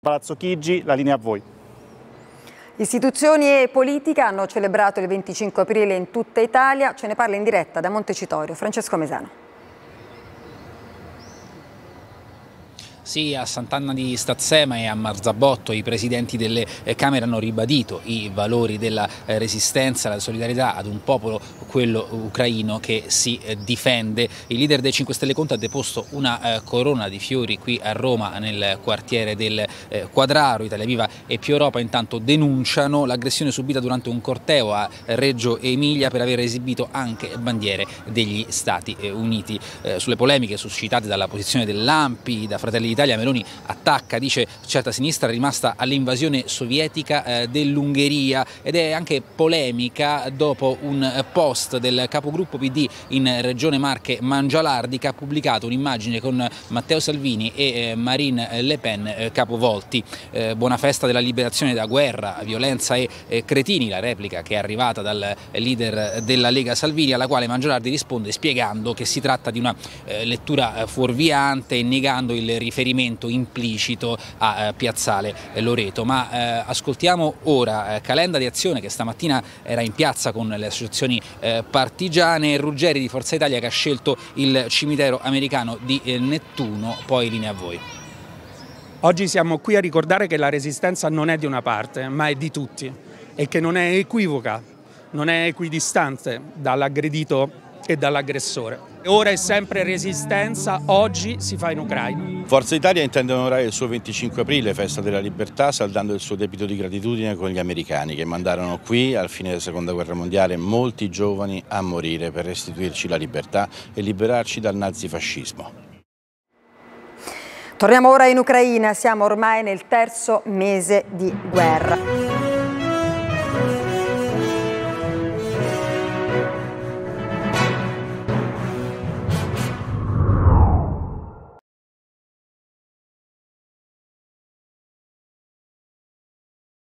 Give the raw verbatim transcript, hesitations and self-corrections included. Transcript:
Palazzo Chigi, la linea a voi. Istituzioni e politica hanno celebrato il venticinque aprile in tutta Italia. Ce ne parla in diretta da Montecitorio Francesco Mesano. Sì, a Sant'Anna di Stazzema e a Marzabotto i presidenti delle Camere hanno ribadito i valori della resistenza, la solidarietà ad un popolo, quello ucraino, che si difende. Il leader dei cinque Stelle Conte ha deposto una corona di fiori qui a Roma nel quartiere del Quadraro. Italia Viva e Più Europa intanto denunciano l'aggressione subita durante un corteo a Reggio Emilia per aver esibito anche bandiere degli Stati Uniti. Sulle polemiche suscitate dalla posizione dell'A N P I, da Fratelli d'Italia, Meloni attacca, dice certa sinistra rimasta all'invasione sovietica eh, dell'Ungheria, ed è anche polemica dopo un eh, post del capogruppo P D in Regione Marche Mangialardi, che ha pubblicato un'immagine con Matteo Salvini e eh, Marine Le Pen eh, capovolti. Eh, buona festa della liberazione da guerra, violenza e eh, cretini, la replica che è arrivata dal leader della Lega Salvini, alla quale Mangialardi risponde spiegando che si tratta di una eh, lettura eh, fuorviante e negando il riferimento implicito a eh, Piazzale Loreto. Ma eh, ascoltiamo ora eh, Calenda di Azione, che stamattina era in piazza con le associazioni eh, partigiane, e Ruggeri di Forza Italia, che ha scelto il cimitero americano di eh, Nettuno. Poi linea a voi. Oggi siamo qui a ricordare che la resistenza non è di una parte, ma è di tutti, e che non è equivoca, non è equidistante dall'aggredito e dall'aggressore. Ora è sempre resistenza, oggi si fa in Ucraina. Forza Italia intende onorare il suo venticinque aprile, festa della libertà, saldando il suo debito di gratitudine con gli americani, che mandarono qui, al fine della seconda guerra mondiale, molti giovani a morire per restituirci la libertà e liberarci dal nazifascismo. Torniamo ora in Ucraina, siamo ormai nel terzo mese di guerra.